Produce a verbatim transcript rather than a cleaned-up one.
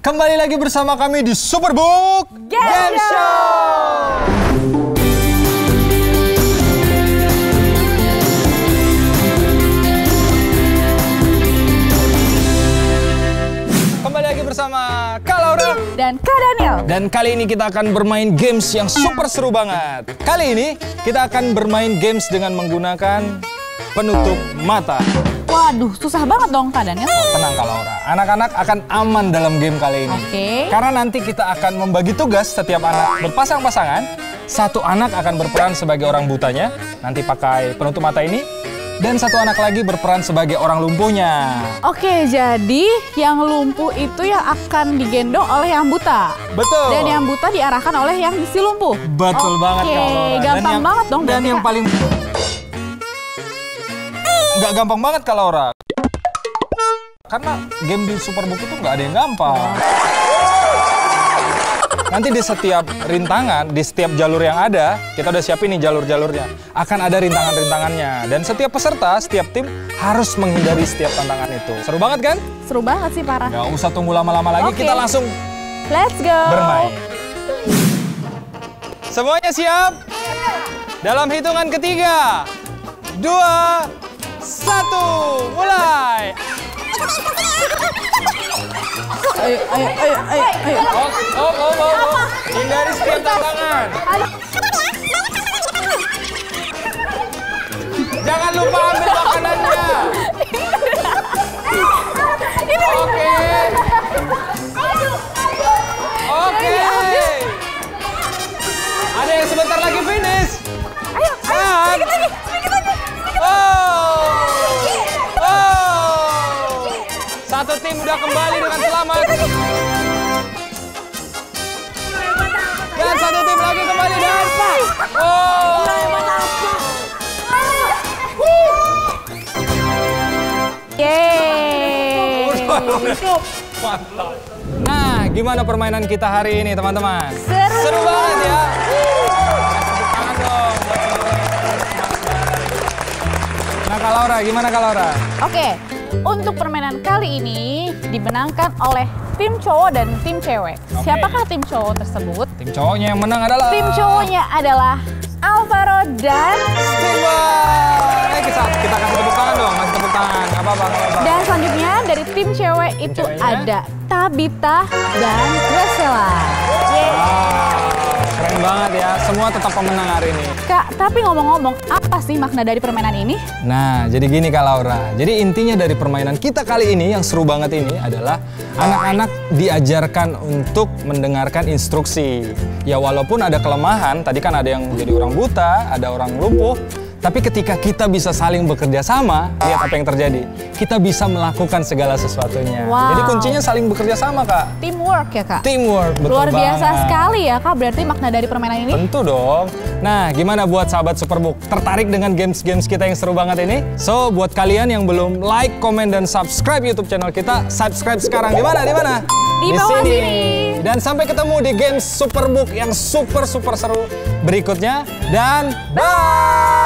Kembali lagi bersama kami di Superbook Game, Game Show. Show. Kembali lagi bersama Kak Laura dan Kak Daniel. Dan kali ini kita akan bermain games yang super seru banget. Kali ini kita akan bermain games dengan menggunakan penutup mata. Waduh, susah banget dong Kak Daniel. Tenang Kak Laura, anak-anak akan aman dalam game kali ini. Oke. Okay. Karena nanti kita akan membagi tugas, setiap anak berpasang-pasangan. Satu anak akan berperan sebagai orang butanya, nanti pakai penutup mata ini. Dan satu anak lagi berperan sebagai orang lumpuhnya. Oke, jadi yang lumpuh itu yang akan digendong oleh yang buta. Betul. Dan yang buta diarahkan oleh yang si lumpuh. Betul. Oke, banget Kak Laura. Gampang yang, banget dong. Dan yang paling... Nggak gampang banget Kak Laura. Karena game di Superbook itu nggak ada yang gampang. Nanti di setiap rintangan, di setiap jalur yang ada, kita udah siapin nih jalur-jalurnya. Akan ada rintangan-rintangannya. Dan setiap peserta, setiap tim harus menghindari setiap tantangan itu. Seru banget kan? Seru banget sih, parah. Nggak usah tunggu lama-lama lagi, Oke. kita langsung Let's go. bermain. Semuanya siap? Dalam hitungan ketiga, dua, satu, mulai! Ayo, ayo, ayo, ayo, ayo. Oh, oh, oh, oh, oh. Hindari setiap tantangan. Jangan lupa ambil makanannya. Oke. Oke. Ada yang sebentar lagi finish. Ayo, ayo, sedikit lagi, sedikit lagi. Oh. Oh. Satu tim udah kembali dengan selamat. Dan satu tim lagi kembali dan oh. Yeay. Mantap. Nah, gimana permainan kita hari ini, teman-teman? Seru. Seru banget ya. Tepuk tangan dong. Nah, Kak Laura, gimana Kak Laura? Oke, untuk permainan kali ini dimenangkan oleh tim cowok dan tim cewek. Oke. Siapakah tim cowok tersebut? Tim cowoknya yang menang adalah Tim cowoknya adalah Alvaro dan Simba. Eh, kita, kita kasih tepuk tangan dong, kasih tepuk tangan. Gak apa-apa, gak apa-apa. Dan selanjutnya dari tim cewek itu ceweknya? ada Tabita dan Graciela. Wow, keren banget ya. Semua tetap pemenang hari ini. Kak, tapi ngomong-ngomong, apa sih makna dari permainan ini? Nah, jadi gini Kak Laura. Jadi intinya dari permainan kita kali ini yang seru banget ini adalah anak-anak diajarkan untuk mendengarkan instruksi. Ya walaupun ada kelemahan, tadi kan ada yang jadi orang buta, ada orang lumpuh. Tapi ketika kita bisa saling bekerja sama, lihat apa yang terjadi. Kita bisa melakukan segala sesuatunya. Wow. Jadi kuncinya saling bekerja sama, Kak. Teamwork ya, Kak? Teamwork, betul Luar biasa banget. sekali ya, Kak. Berarti makna dari permainan ini? Tentu dong. Nah, gimana buat sahabat Superbook? Tertarik dengan games-games kita yang seru banget ini? So, buat kalian yang belum like, komen, dan subscribe YouTube channel kita, subscribe sekarang. Di mana? Di mana? Di bawah sini. Dan sampai ketemu di games Superbook yang super-super seru berikutnya. Dan bye!